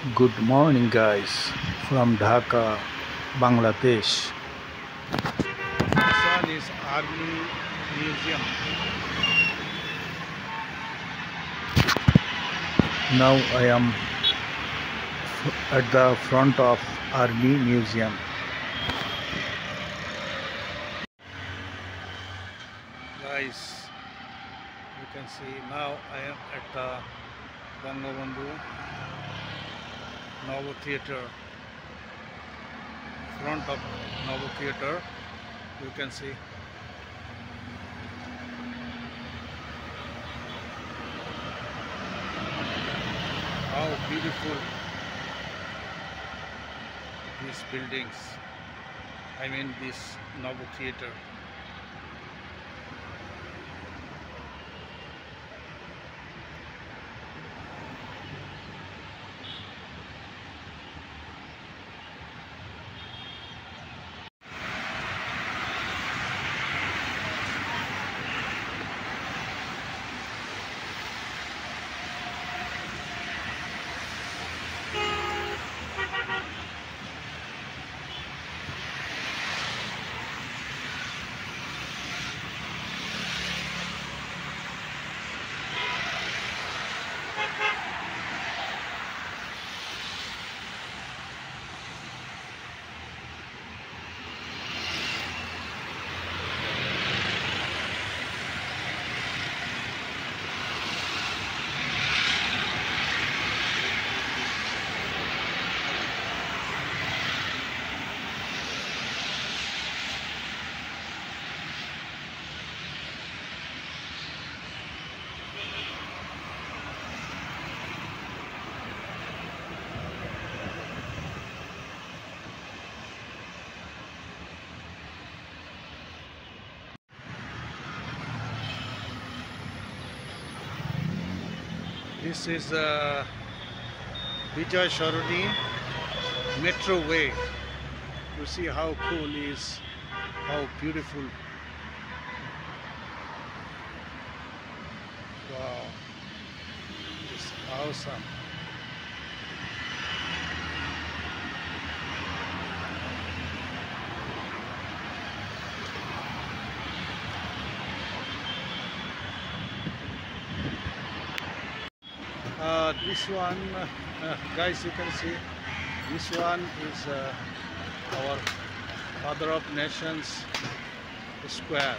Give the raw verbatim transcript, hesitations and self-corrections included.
Good morning, guys, from Dhaka, Bangladesh. This one is Army Museum. Now I am at the front of Army Museum. Guys, you can see now I am at the Bongobondhu Novo Theatre. Front of Novo Theatre, you can see. How beautiful these buildings, I mean this Novo Theatre. This is uh, Vijay Sharoni metro way. You see how cool is, how beautiful. Wow, it's awesome. Uh, this one, uh, guys, you can see, this one is uh, our Father of Nations Square.